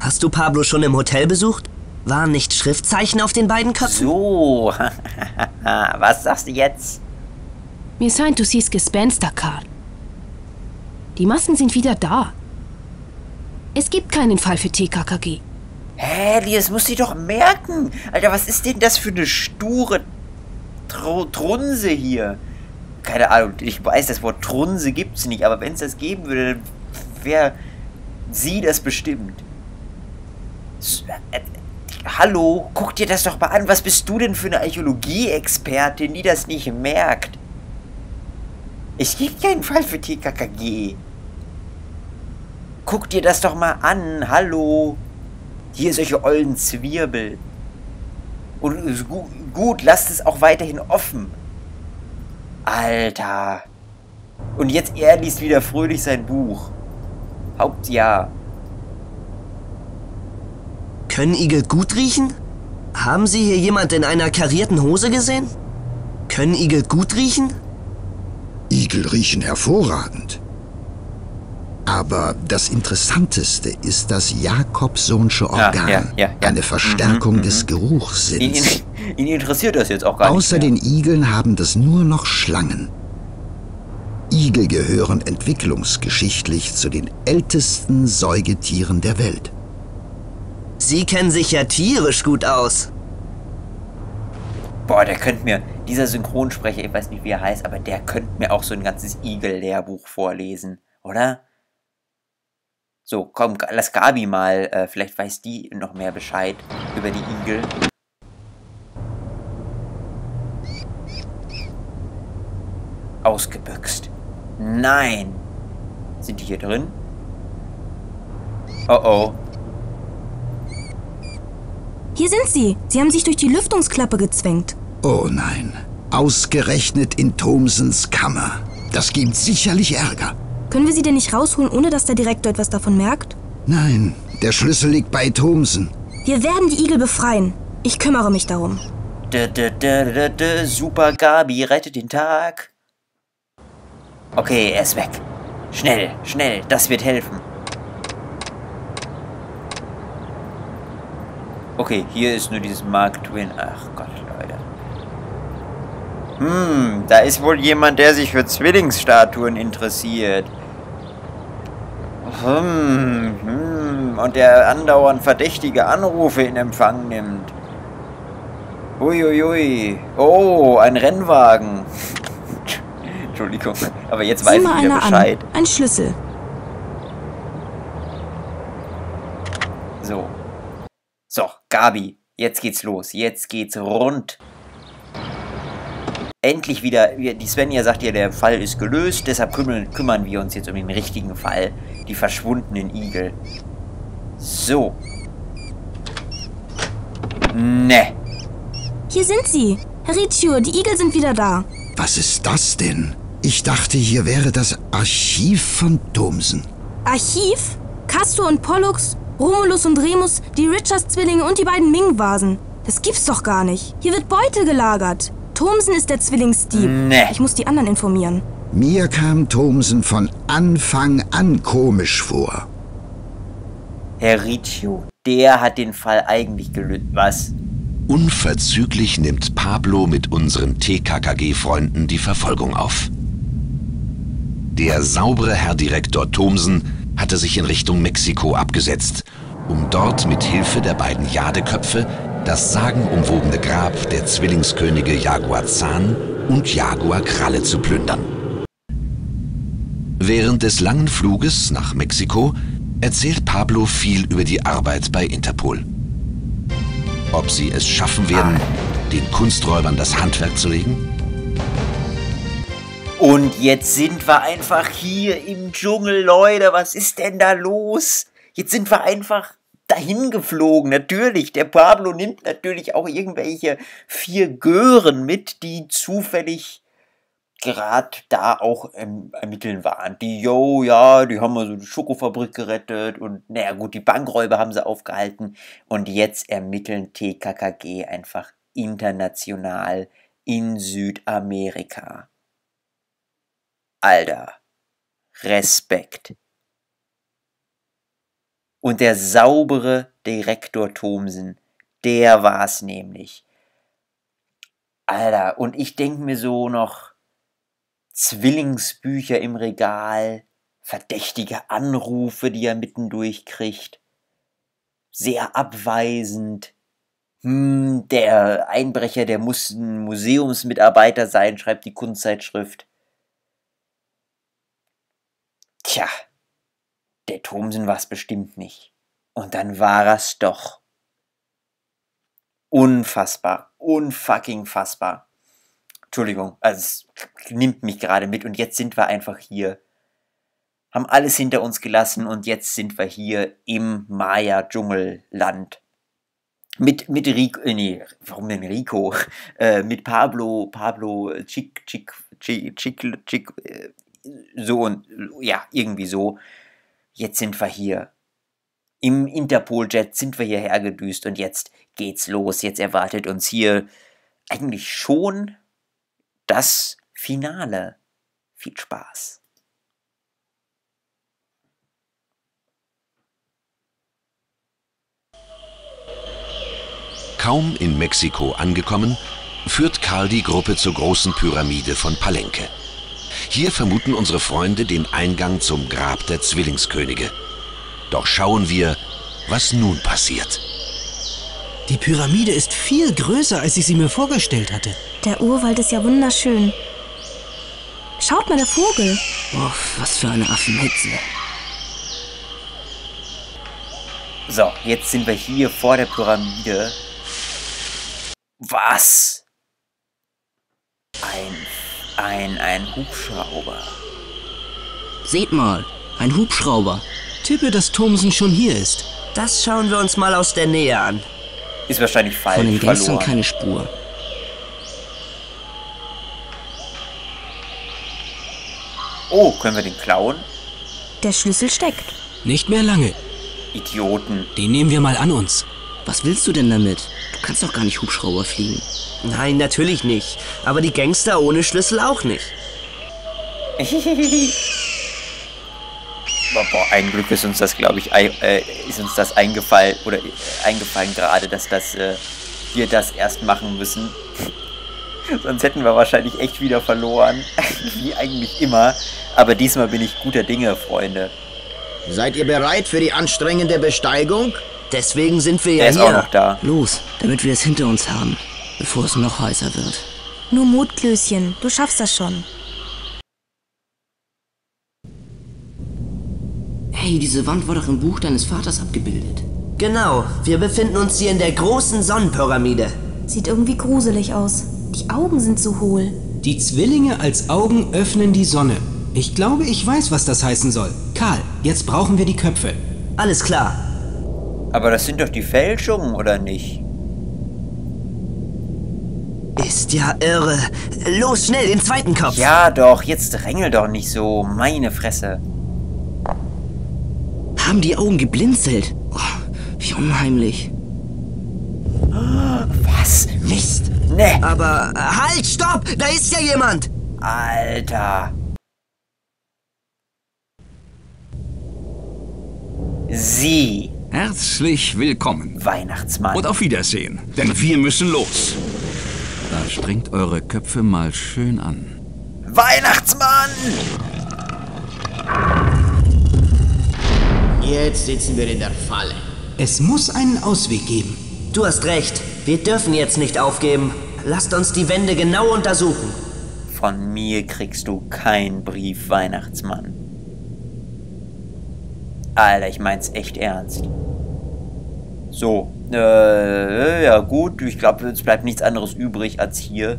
Hast du Pablo schon im Hotel besucht? Waren nicht Schriftzeichen auf den beiden Köpfen? So, was sagst du jetzt? Mir scheint, du siehst Gespenster, Karl. Die Massen sind wieder da. Es gibt keinen Fall für TKKG. Hä, das muss sie doch merken. Alter, was ist denn das für eine sture Trunse hier? Keine Ahnung, ich weiß, das Wort Trunse gibt's nicht, aber wenn es das geben würde, dann wäre sie das bestimmt. Hallo, guck dir das doch mal an. Was bist du denn für eine Archäologie-Expertin, die das nicht merkt? Es gibt keinen Fall für TKKG. Guck dir das doch mal an. Hallo. Hier solche ollen Zwirbel. Und gut, lasst es auch weiterhin offen. Alter. Und jetzt er liest wieder fröhlich sein Buch. Hauptjahr. Können Igel gut riechen? Haben Sie hier jemand in einer karierten Hose gesehen? Können Igel gut riechen? Igel riechen hervorragend. Aber das Interessanteste ist das Jakobsonsche Organ, eine Verstärkung des Geruchssinns. Ihn interessiert das jetzt auch gar nicht. Außer den Igeln haben das nur noch Schlangen. Igel gehören entwicklungsgeschichtlich zu den ältesten Säugetieren der Welt. Sie kennen sich ja tierisch gut aus. Boah, der könnte mir, dieser Synchronsprecher, ich weiß nicht, wie er heißt, aber der könnte mir auch so ein ganzes Igel-Lehrbuch vorlesen, oder? So, komm, lass Gabi mal, vielleicht weiß die noch mehr Bescheid über die Igel. Ausgebüxt. Nein! Sind die hier drin? Oh oh. Hier sind sie. Sie haben sich durch die Lüftungsklappe gezwängt. Oh nein, ausgerechnet in Thomsens Kammer. Das gibt sicherlich Ärger. Können wir sie denn nicht rausholen, ohne dass der Direktor etwas davon merkt? Nein, der Schlüssel liegt bei Thomsen. Wir werden die Igel befreien. Ich kümmere mich darum. Super Gabi, rettet den Tag. Okay, er ist weg. Schnell, schnell, das wird helfen. Okay, hier ist nur dieses Mark Twain. Ach Gott, Leute. Da ist wohl jemand, der sich für Zwillingsstatuen interessiert. Und der andauernd verdächtige Anrufe in Empfang nimmt. Uiuiui. Oh, ein Rennwagen. Entschuldigung, aber jetzt weiß ich wieder Bescheid. Ein Schlüssel. So. So, Gabi, jetzt geht's los. Jetzt geht's rund. Endlich wieder, die Svenja sagt ja, der Fall ist gelöst, deshalb kümmern wir uns jetzt um den richtigen Fall. Die verschwundenen Igel. So. Ne. Hier sind sie. Herr Riccio, die Igel sind wieder da. Was ist das denn? Ich dachte, hier wäre das Archiv von Thomsen. Archiv? Castor und Pollux, Romulus und Remus, die Richards-Zwillinge und die beiden Ming-Vasen. Das gibt's doch gar nicht. Hier wird Beute gelagert. Thomsen ist der Zwillingsdieb. Nee. Ich muss die anderen informieren. Mir kam Thomsen von Anfang an komisch vor. Herr Riccio, der hat den Fall eigentlich gelöst. Was? Unverzüglich nimmt Pablo mit unseren TKKG-Freunden die Verfolgung auf. Der saubere Herr Direktor Thomsen hatte sich in Richtung Mexiko abgesetzt, um dort mit Hilfe der beiden Jadeköpfe das sagenumwobene Grab der Zwillingskönige Jaguar Zahn und Jaguar Kralle zu plündern. Während des langen Fluges nach Mexiko erzählt Pablo viel über die Arbeit bei Interpol. Ob sie es schaffen werden, den Kunsträubern das Handwerk zu legen? Und jetzt sind wir einfach hier im Dschungel, Leute. Was ist denn da los? Jetzt sind wir einfach dahin geflogen. Natürlich, der Pablo nimmt natürlich auch irgendwelche 4 Gören mit, die zufällig gerade da auch ermitteln waren. Die haben also die Schokofabrik gerettet und naja gut, die Bankräuber haben sie aufgehalten und jetzt ermitteln TKKG einfach international in Südamerika. Alter, Respekt. Und der saubere Direktor Thomsen, der war's nämlich. Alter, und ich denke mir so noch, Zwillingsbücher im Regal, verdächtige Anrufe, die er mittendurch kriegt, sehr abweisend. Der Einbrecher, der muss ein Museumsmitarbeiter sein, schreibt die Kunstzeitschrift. Tja, der Thomsen war's bestimmt nicht. Und dann war er's doch. Unfassbar, unfucking fassbar. Entschuldigung, also es nimmt mich gerade mit und jetzt sind wir einfach hier. Haben alles hinter uns gelassen und jetzt sind wir hier im Maya-Dschungelland. Mit Rico, warum denn Rico? Mit Pablo, so und, ja, irgendwie so. Jetzt sind wir hier. Im Interpol-Jet sind wir hierher gedüst und jetzt geht's los. Jetzt erwartet uns hier eigentlich schon das Finale. Viel Spaß. Kaum in Mexiko angekommen, führt Karl die Gruppe zur großen Pyramide von Palenque. Hier vermuten unsere Freunde den Eingang zum Grab der Zwillingskönige. Doch schauen wir, was nun passiert. Die Pyramide ist viel größer, als ich sie mir vorgestellt hatte. Der Urwald ist ja wunderschön. Schaut mal, der Vogel. Oh, was für eine Affenhetze. So, jetzt sind wir hier vor der Pyramide. Was? Ein Hubschrauber. Seht mal, ein Hubschrauber. Tippe, dass Thomsen schon hier ist. Das schauen wir uns mal aus der Nähe an. Ist wahrscheinlich falsch. Von den Gangstern verloren. keine Spur. Oh, können wir den klauen? Der Schlüssel steckt. Nicht mehr lange. Idioten. Den nehmen wir mal an uns. Was willst du denn damit? Du kannst doch gar nicht Hubschrauber fliegen. Nein, natürlich nicht. Aber die Gangster ohne Schlüssel auch nicht. Boah, ein Glück ist uns das, glaube ich, eingefallen gerade, dass wir das erst machen müssen. Sonst hätten wir wahrscheinlich echt wieder verloren. Wie eigentlich immer. Aber diesmal bin ich guter Dinge, Freunde. Seid ihr bereit für die anstrengende Besteigung? Deswegen sind wir Der ja ist hier. auch noch da. Los, damit wir es hinter uns haben, bevor es noch heißer wird. Nur Mut, Klößchen. Du schaffst das schon. Hey, diese Wand war doch im Buch deines Vaters abgebildet. Genau, wir befinden uns hier in der großen Sonnenpyramide. Sieht irgendwie gruselig aus. Die Augen sind so hohl. Die Zwillinge als Augen öffnen die Sonne. Ich glaube, ich weiß, was das heißen soll. Karl, jetzt brauchen wir die Köpfe. Alles klar. Aber das sind doch die Fälschungen, oder nicht? Ist ja irre. Los, schnell, den zweiten Kopf. Ja doch, jetzt drängel doch nicht so. Meine Fresse. Haben die Augen geblinzelt? Oh, wie unheimlich. Was? Mist. Ne, Aber halt, stopp! Da ist ja jemand! Alter. Sie, Herzlich willkommen Weihnachtsmann. und auf Wiedersehen, denn wir müssen los. Da strengt eure Köpfe mal schön an. Weihnachtsmann! Jetzt sitzen wir in der Falle. Es muss einen Ausweg geben. Du hast recht. Wir dürfen jetzt nicht aufgeben. Lasst uns die Wände genau untersuchen. Von mir kriegst du keinen Brief, Weihnachtsmann. Alter, ich mein's echt ernst. So, ja gut, ich glaube, es bleibt nichts anderes übrig als hier.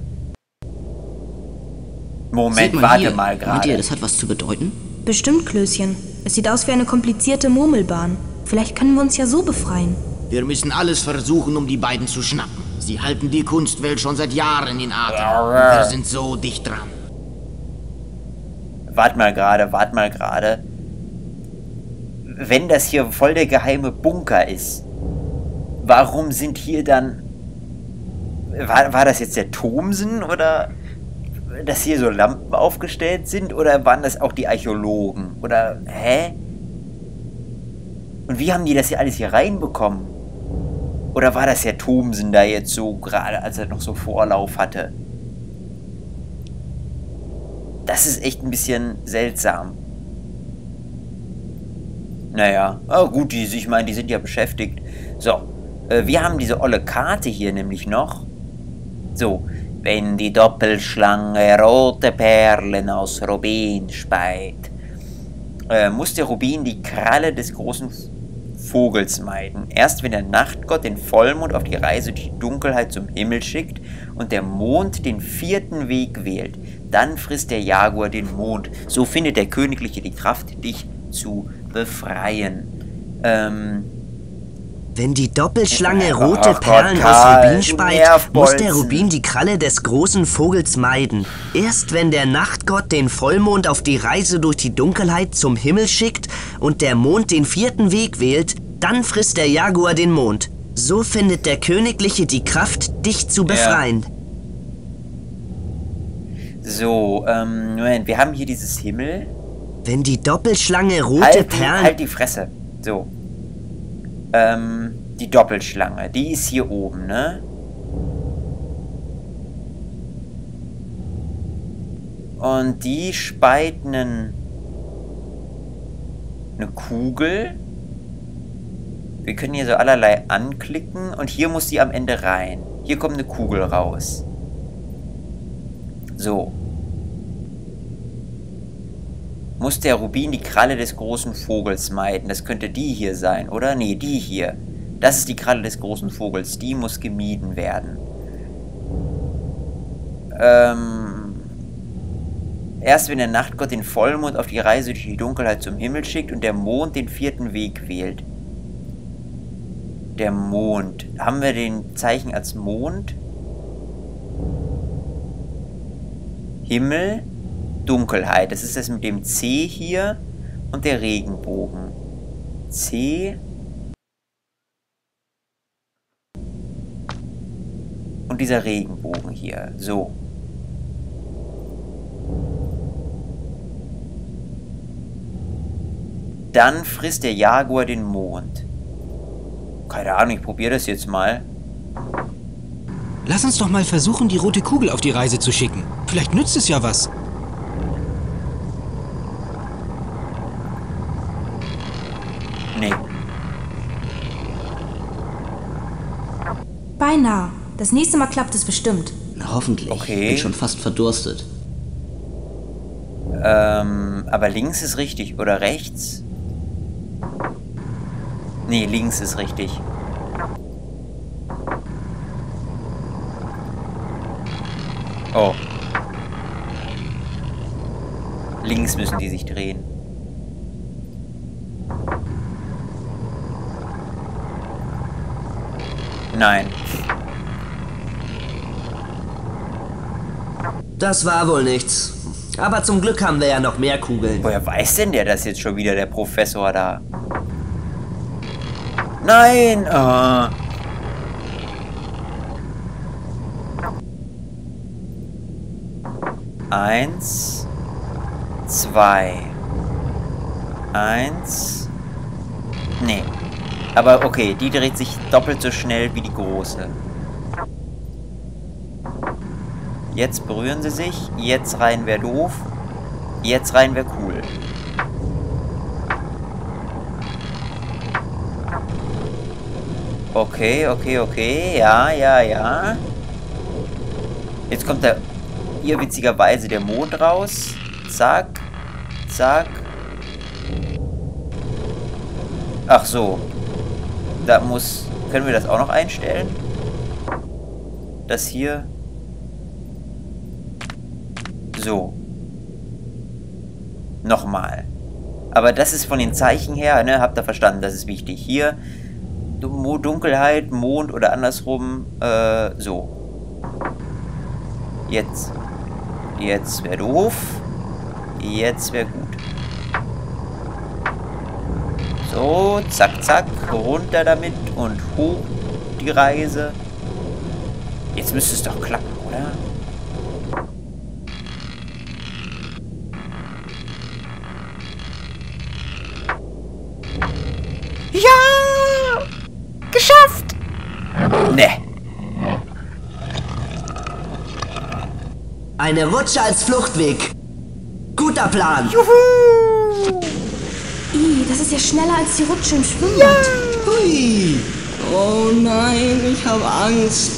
Moment, Seht mal warte hier. mal Meint ihr, gerade. das hat was zu bedeuten? Bestimmt, Klößchen. Es sieht aus wie eine komplizierte Murmelbahn. Vielleicht können wir uns ja so befreien. Wir müssen alles versuchen, um die beiden zu schnappen. Sie halten die Kunstwelt schon seit Jahren in Atem. Und wir sind so dicht dran. Wart mal gerade. Wenn das hier voll der geheime Bunker ist, warum sind hier dann... War das jetzt der Thomsen oder... dass hier so Lampen aufgestellt sind? Oder waren das auch die Archäologen? Oder, hä? Und wie haben die das hier alles hier reinbekommen? Oder war das Herr Thomsen da jetzt so gerade, als er noch so Vorlauf hatte? Das ist echt ein bisschen seltsam. Naja, oh gut, ich meine, die sind ja beschäftigt. So, wir haben diese olle Karte hier nämlich noch. So, wenn die Doppelschlange rote Perlen aus Rubin speit, muss der Rubin die Kralle des großen Vogels meiden. Erst wenn der Nachtgott den Vollmond auf die Reise durch die Dunkelheit zum Himmel schickt und der Mond den 4. Weg wählt, dann frisst der Jaguar den Mond. So findet der Königliche die Kraft, dich zu befreien. Wenn die Doppelschlange rote Perlen aus Rubin speit, muss der Rubin die Kralle des großen Vogels meiden. Erst wenn der Nachtgott den Vollmond auf die Reise durch die Dunkelheit zum Himmel schickt und der Mond den 4. Weg wählt, dann frisst der Jaguar den Mond. So findet der Königliche die Kraft, dich zu befreien. So, Moment, wir haben hier dieses Himmel. Wenn die Doppelschlange rote Perlen... Halt die Fresse. So. Die Doppelschlange, die ist hier oben, ne? Und die speit eine Kugel. Wir können hier so allerlei anklicken und hier muss die am Ende rein. Hier kommt eine Kugel raus. So. Muss der Rubin die Kralle des großen Vogels meiden. Das könnte die hier sein, oder? Nee, die hier. Das ist die Kralle des großen Vogels. Die muss gemieden werden. Erst wenn der Nachtgott den Vollmond auf die Reise durch die Dunkelheit zum Himmel schickt und der Mond den 4. Weg wählt. Der Mond. Haben wir den Zeichen als Mond? Himmel. Dunkelheit. Das ist das mit dem C hier und der Regenbogen. C und dieser Regenbogen hier. So. Dann frisst der Jaguar den Mond. Keine Ahnung, ich probiere das jetzt mal. Lass uns doch mal versuchen, die rote Kugel auf die Reise zu schicken. Vielleicht nützt es ja was. Nee. Beinahe. Das nächste Mal klappt es bestimmt. Na, hoffentlich. Okay. Bin schon fast verdurstet. Aber links ist richtig. Oder rechts? Nee, links ist richtig. Oh. Links müssen die sich drehen. Nein. Das war wohl nichts. Aber zum Glück haben wir ja noch mehr Kugeln. Woher weiß denn der das jetzt schon wieder, der Professor da? Nein! Oh. Eins. 2. 1. Nee. Aber okay, die dreht sich doppelt so schnell wie die große. Jetzt berühren sie sich. Jetzt rein wäre doof. Jetzt rein wäre cool. Okay, okay, okay. Ja, ja, ja. Jetzt kommt da irrwitzigerweise der Mond raus. Zack. Zack. Ach so. Da muss... Können wir das auch noch einstellen? Das hier... So. Nochmal. Aber das ist von den Zeichen her, ne? Habt ihr verstanden, das ist wichtig. Hier, Dunkelheit, Mond oder andersrum, so. Jetzt. Jetzt wäre doof. Jetzt wäre gut. So, zack, zack, runter damit und hoch die Reise. Jetzt müsste es doch klappen, oder? Ja! Geschafft! Ne. Eine Rutsche als Fluchtweg. Guter Plan. Juhu! Das ist ja schneller als die Rutsche im Schwimmbad. Hui. Oh nein, ich habe Angst.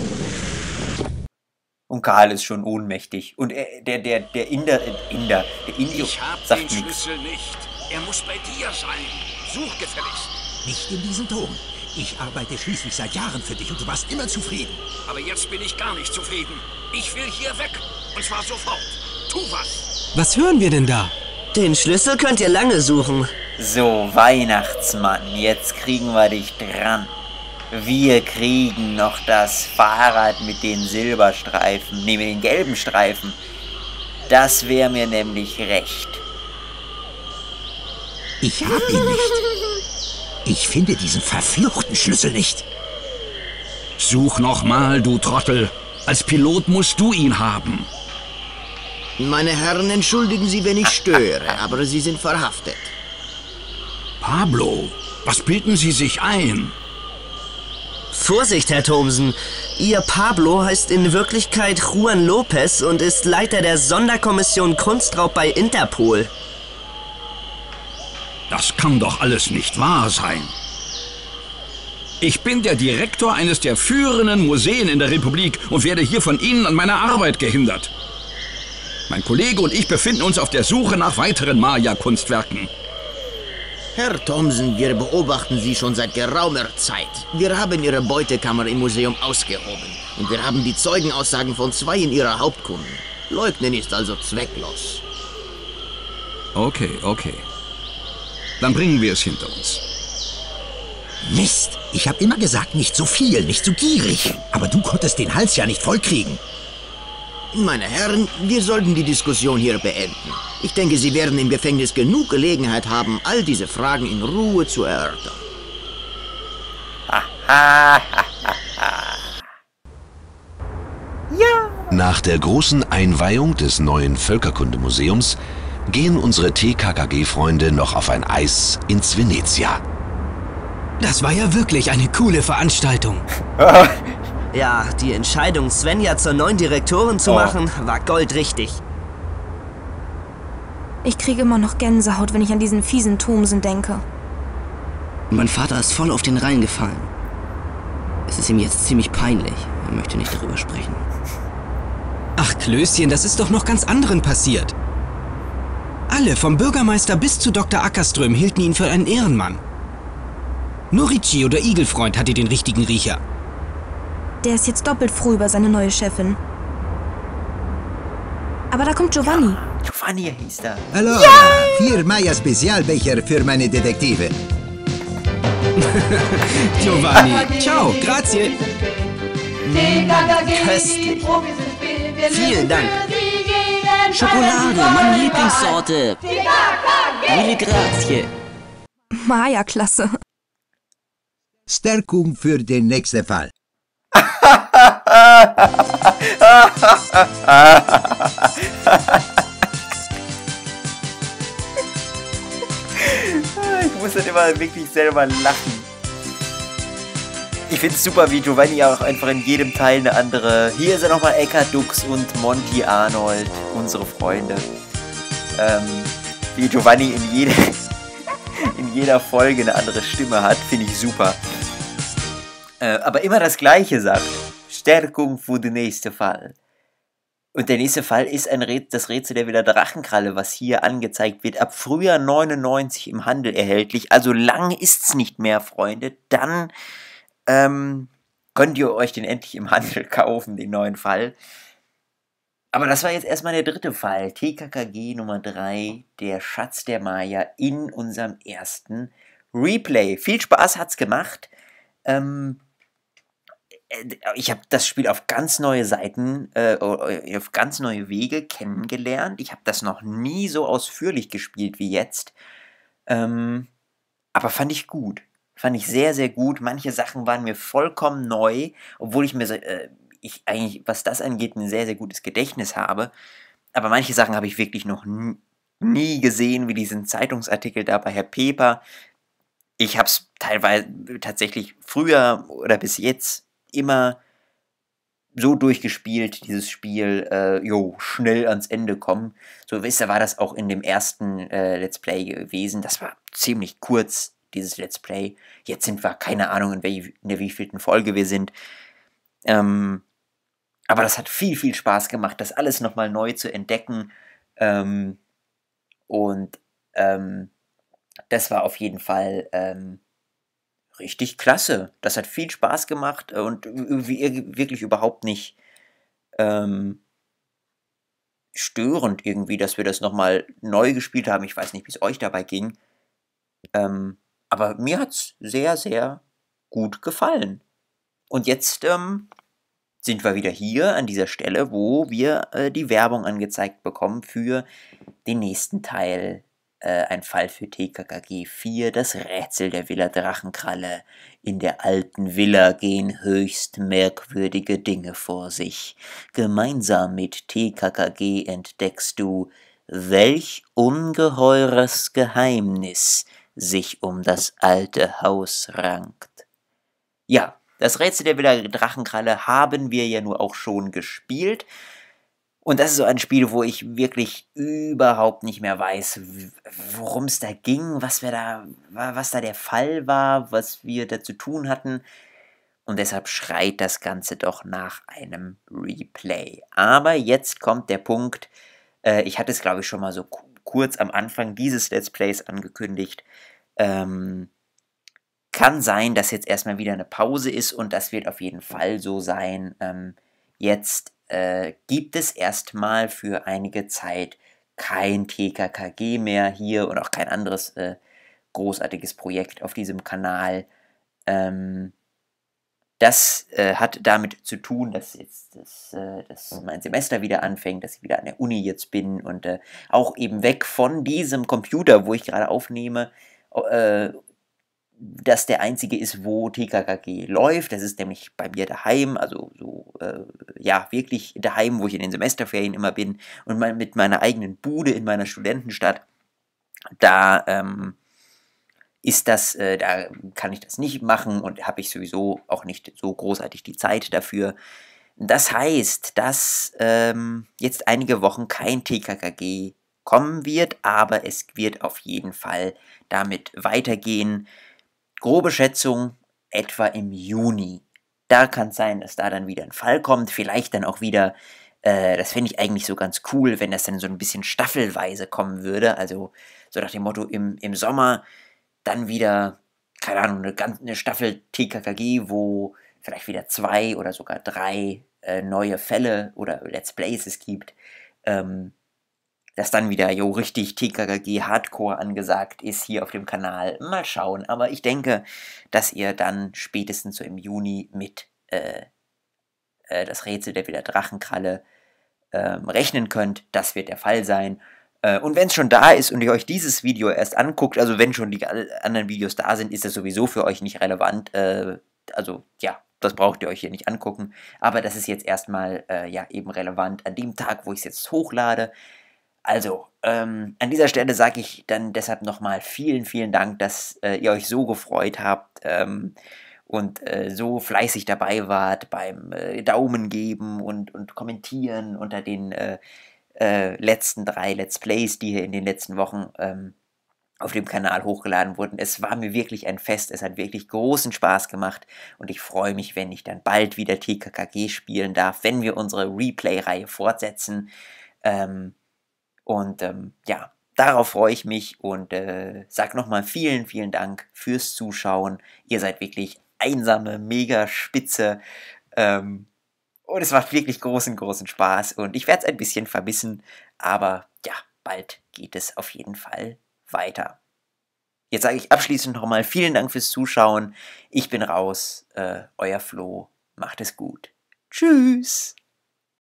Und Karl ist schon ohnmächtig. Und der Inder, der Indio Ich hab sagt den nichts. Schlüssel nicht. Er muss bei dir sein. Such gefälligst. Nicht in diesem Ton. Ich arbeite schließlich seit Jahren für dich und du warst immer zufrieden. Aber jetzt bin ich gar nicht zufrieden. Ich will hier weg. Und zwar sofort. Tu was. Was hören wir denn da? Den Schlüssel könnt ihr lange suchen. So, Weihnachtsmann, jetzt kriegen wir dich dran. Wir kriegen noch das Fahrrad mit den Silberstreifen, mit den gelben Streifen. Das wäre mir nämlich recht. Ich hab ihn nicht. Ich finde diesen verfluchten Schlüssel nicht. Such nochmal, du Trottel. Als Pilot musst du ihn haben. Meine Herren, entschuldigen Sie, wenn ich störe, aber Sie sind verhaftet. Pablo, was bilden Sie sich ein? Vorsicht, Herr Thomsen. Ihr Pablo heißt in Wirklichkeit Juan Lopez und ist Leiter der Sonderkommission Kunstraub bei Interpol. Das kann doch alles nicht wahr sein. Ich bin der Direktor eines der führenden Museen in der Republik und werde hier von Ihnen an meiner Arbeit gehindert. Mein Kollege und ich befinden uns auf der Suche nach weiteren Maya-Kunstwerken. Herr Thomsen, wir beobachten Sie schon seit geraumer Zeit. Wir haben Ihre Beutekammer im Museum ausgehoben und wir haben die Zeugenaussagen von 2 Ihrer Hauptkunden. Leugnen ist also zwecklos. Okay. Dann bringen wir es hinter uns. Mist, ich habe immer gesagt, nicht so viel, nicht so gierig. Aber du konntest den Hals ja nicht vollkriegen. Meine Herren, wir sollten die Diskussion hier beenden. Ich denke, Sie werden im Gefängnis genug Gelegenheit haben, all diese Fragen in Ruhe zu erörtern. Nach der großen Einweihung des neuen Völkerkundemuseums gehen unsere TKKG-Freunde noch auf ein Eis ins Venezia. Das war ja wirklich eine coole Veranstaltung. Ja, die Entscheidung, Svenja zur neuen Direktorin zu machen, war goldrichtig. Ich kriege immer noch Gänsehaut, wenn ich an diesen fiesen Thomsen denke. Mein Vater ist voll auf den reingefallen. Es ist ihm jetzt ziemlich peinlich. Er möchte nicht darüber sprechen. Ach, Klößchen, das ist doch noch ganz anderen passiert. Alle, vom Bürgermeister bis zu Dr. Ackerström, hielten ihn für einen Ehrenmann. Nur Ricci oder Igelfreund hatte den richtigen Riecher. Der ist jetzt doppelt froh über seine neue Chefin. Aber da kommt Giovanni. Giovanni hieß da. Allora, 4 Maya Spezialbecher für meine Detektive. Giovanni, ciao, grazie. Köstlich. Vielen Dank. Schokolade, meine Lieblingssorte. Mille grazie. Maya-Klasse. Stärkung für den nächsten Fall. Ich muss dann immer wirklich selber lachen. Ich finde es super, wie Giovanni auch einfach in jedem Teil eine andere... Hier ist er nochmal Eckhard Dux und Monty Arnold, unsere Freunde. Wie Giovanni in jeder Folge eine andere Stimme hat, finde ich super. Aber immer das Gleiche sagt. Stärkung für den nächsten Fall. Und der nächste Fall ist das Rätsel der Villa Drachenkralle, was hier angezeigt wird. Ab Frühjahr 99 im Handel erhältlich. Also lang ist's nicht mehr, Freunde. Dann könnt ihr euch den endlich im Handel kaufen, den neuen Fall. Aber das war jetzt erstmal der dritte Fall. TKKG Nummer 3, der Schatz der Maya in unserem ersten Replay. Viel Spaß hat's gemacht. Ich habe das Spiel auf ganz neue Seiten, auf ganz neue Wege kennengelernt. Ich habe das noch nie so ausführlich gespielt wie jetzt. Aber fand ich gut. Fand ich sehr, sehr gut. Manche Sachen waren mir vollkommen neu, obwohl ich eigentlich, was das angeht, ein sehr, sehr gutes Gedächtnis habe. Aber manche Sachen habe ich wirklich noch nie gesehen, wie diesen Zeitungsartikel da bei Herr Peper. ich habe es teilweise tatsächlich früher oder bis jetzt immer so durchgespielt, dieses Spiel, schnell ans Ende kommen. So, wisst ihr, war das auch in dem ersten Let's Play gewesen. Das war ziemlich kurz, dieses Let's Play. Jetzt sind wir, keine Ahnung, in der wievielten Folge wir sind. Aber das hat viel, viel Spaß gemacht, das alles nochmal neu zu entdecken. Das war auf jeden Fall richtig klasse. Das hat viel Spaß gemacht und wirklich überhaupt nicht störend irgendwie, dass wir das nochmal neu gespielt haben. Ich weiß nicht, wie es euch dabei ging. Aber mir hat es sehr, sehr gut gefallen. Und jetzt sind wir wieder hier an dieser Stelle, wo wir die Werbung angezeigt bekommen für den nächsten Teil. Ein Fall für TKKG 4, das Rätsel der Villa Drachenkralle. In der alten Villa gehen höchst merkwürdige Dinge vor sich. Gemeinsam mit TKKG entdeckst du, welch ungeheures Geheimnis sich um das alte Haus rankt. Ja, das Rätsel der Villa Drachenkralle haben wir ja nur auch schon gespielt. Und das ist so ein Spiel, wo ich wirklich überhaupt nicht mehr weiß, worum es da ging, was da der Fall war, was wir da zu tun hatten. Und deshalb schreit das Ganze doch nach einem Replay. Aber jetzt kommt der Punkt, ich hatte es glaube ich schon mal so kurz am Anfang dieses Let's Plays angekündigt. Kann sein, dass jetzt erstmal wieder eine Pause ist und das wird auf jeden Fall so sein. Jetzt gibt es erstmal für einige Zeit kein TKKG mehr hier und auch kein anderes großartiges Projekt auf diesem Kanal. Das hat damit zu tun, dass jetzt dass mein Semester wieder anfängt, dass ich wieder an der Uni jetzt bin und auch eben weg von diesem Computer, wo ich gerade aufnehme, das der einzige ist, wo TKKG läuft. Das ist nämlich bei mir daheim, also so, wirklich daheim, wo ich in den Semesterferien immer bin und mit meiner eigenen Bude in meiner Studentenstadt. Da da kann ich das nicht machen und habe ich sowieso auch nicht so großartig die Zeit dafür. Das heißt, dass jetzt einige Wochen kein TKKG kommen wird, aber es wird auf jeden Fall damit weitergehen. Grobe Schätzung, etwa im Juni. Da kann es sein, dass da dann wieder ein Fall kommt. Vielleicht dann auch wieder, das fände ich eigentlich so ganz cool, wenn das dann so ein bisschen staffelweise kommen würde. Also so nach dem Motto, im Sommer dann wieder, keine Ahnung, eine Staffel TKKG, wo vielleicht wieder 2 oder sogar 3 neue Fälle oder Let's Plays es gibt. Dass dann wieder richtig TKKG Hardcore angesagt ist hier auf dem Kanal. Mal schauen, aber ich denke, dass ihr dann spätestens so im Juni mit das Rätsel der Villa Drachenkralle rechnen könnt. Das wird der Fall sein. Und wenn es schon da ist und ihr euch dieses Video erst anguckt, also wenn schon die anderen Videos da sind, ist das sowieso für euch nicht relevant. Das braucht ihr euch hier nicht angucken. Aber das ist jetzt erstmal eben relevant an dem Tag, wo ich es jetzt hochlade. Also, an dieser Stelle sage ich dann deshalb nochmal vielen, vielen Dank, dass ihr euch so gefreut habt und so fleißig dabei wart beim Daumen geben und kommentieren unter den letzten 3 Let's Plays, die hier in den letzten Wochen auf dem Kanal hochgeladen wurden. Es war mir wirklich ein Fest, es hat wirklich großen Spaß gemacht und ich freue mich, wenn ich dann bald wieder TKKG spielen darf, wenn wir unsere Replay-Reihe fortsetzen. Darauf freue ich mich und sag nochmal vielen, vielen Dank fürs Zuschauen. Ihr seid wirklich einsame Megaspitze und es macht wirklich großen, großen Spaß und ich werde es ein bisschen vermissen, aber ja, bald geht es auf jeden Fall weiter. Jetzt sage ich abschließend nochmal vielen Dank fürs Zuschauen. Ich bin raus, euer Flo, macht es gut. Tschüss!